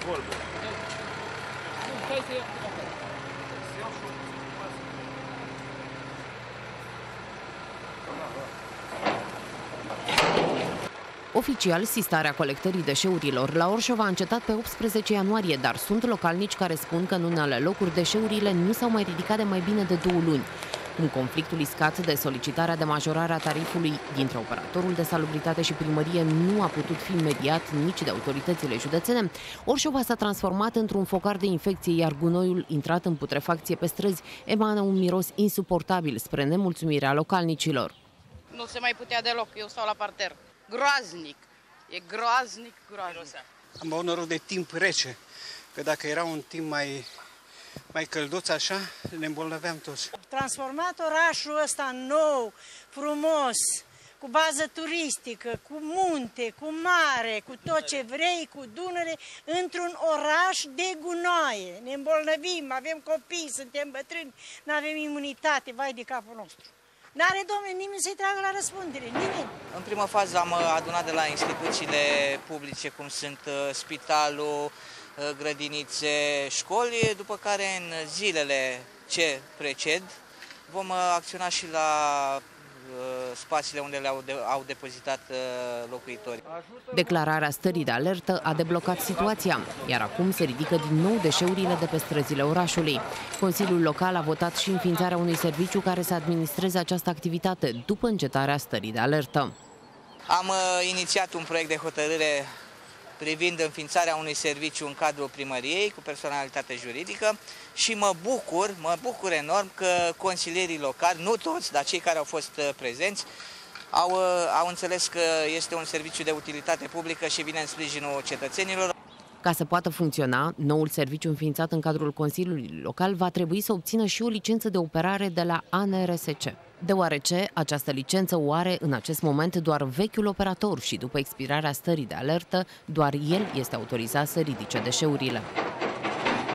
Volvo. Hai să iau. Oficial, sistarea colectării deșeurilor la Orșov a încetat pe 18 ianuarie, dar sunt localnici care spun că în unele locuri deșeurile nu s-au mai ridicat de mai bine de 2 luni. Cum conflictul iscat de solicitarea de majorare a tarifului dintre operatorul de salubritate și primărie nu a putut fi mediat nici de autoritățile județene, Orșova s-a transformat într-un focar de infecție, iar gunoiul intrat în putrefacție pe străzi emană un miros insuportabil spre nemulțumirea localnicilor. Nu se mai putea deloc, eu stau la parter. Groaznic, e groaznic. Am avut noroc de timp rece, că dacă era un timp mai călduț așa, ne îmbolnăveam toți. Transformat orașul ăsta nou, frumos, cu bază turistică, cu munte, cu mare, cu tot ce vrei, cu Dunăre, într-un oraș de gunoaie. Ne îmbolnăvim, avem copii, suntem bătrâni, nu avem imunitate, vai de capul nostru. N-are, domnule, nimeni să-i tragă la răspundere, nimeni. În prima fază am adunat de la instituțiile publice, cum sunt spitalul, grădinițe, școli, după care în zilele ce preced vom acționa și la spațiile unde au depozitat locuitorii. Declararea stării de alertă a deblocat situația, iar acum se ridică din nou deșeurile de pe străzile orașului. Consiliul Local a votat și înființarea unui serviciu care să administreze această activitate după încetarea stării de alertă. Am inițiat un proiect de hotărâre privind înființarea unui serviciu în cadrul primăriei cu personalitate juridică și mă bucur enorm că consilierii locali, nu toți, dar cei care au fost prezenți, au înțeles că este un serviciu de utilitate publică și vine în sprijinul cetățenilor. Ca să poată funcționa, noul serviciu înființat în cadrul Consiliului Local va trebui să obțină și o licență de operare de la ANRSC. Deoarece această licență o are în acest moment doar vechiul operator și după expirarea stării de alertă, doar el este autorizat să ridice deșeurile.